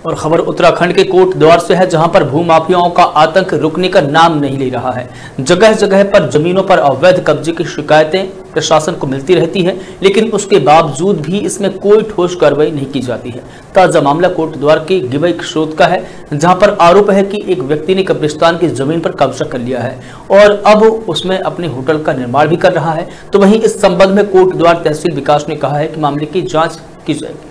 और खबर उत्तराखंड के कोटद्वार से है, जहां पर भूमाफियाओं का आतंक रुकने का नाम नहीं ले रहा है। जगह जगह पर जमीनों पर अवैध कब्जे की शिकायतें प्रशासन को मिलती रहती है, लेकिन उसके बावजूद भी इसमें कोई ठोस कार्रवाई नहीं की जाती है। ताजा मामला कोटद्वार के गिवई स्रोत का है, जहां पर आरोप है कि एक व्यक्ति ने कब्रिस्तान की जमीन पर कब्जा कर लिया है और अब उसमें अपने होटल का निर्माण भी कर रहा है। तो वहीं इस संबंध में कोटद्वार तहसील विकास ने कहा है कि मामले की जांच की जाएगी।